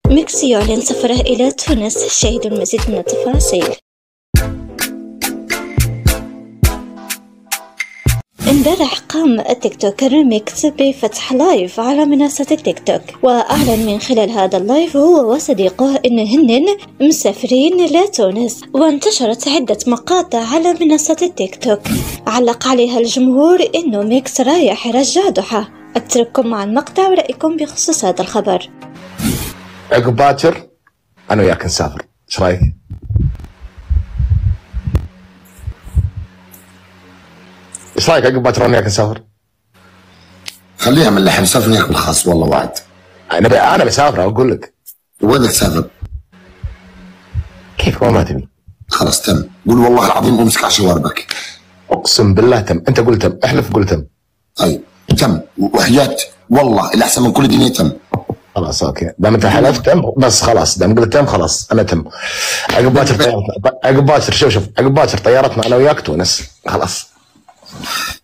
ميكس يعلن سفره إلى تونس. شاهدوا المزيد من التفاصيل. امبارح قام التيك توكر ميكس بفتح لايف على منصة التيك توك، وأعلن من خلال هذا اللايف هو وصديقه إن هن مسافرين لتونس، وانتشرت عدة مقاطع على منصة التيك توك علق عليها الجمهور إنه ميكس رايح يرجع ضحى. أترككم مع المقطع ورأيكم بخصوص هذا الخبر. عقب باكر أنا وياك نسافر، إيش رأيك؟ ايش رايك عقب باكر انا وياك نسافر؟ خليها من اللحم، نسافر وياك بالخاص والله وعد. انا بسافر اقول لك. وين بدك تسافر؟ كيف ما تبي؟ خلاص تم، قول والله العظيم امسك على شواربك. اقسم بالله تم، انت قلت تم، احلف قلت تم. طيب تم، وحياة والله اللي احسن من كل الدنيا تم. خلاص اوكي، دام انت حلفت تم بس خلاص، دام قلت تم خلاص انا تم. عقب باكر طيارتنا، عقب باكر شوف عقب باكر طيارتنا انا وياك تونس خلاص.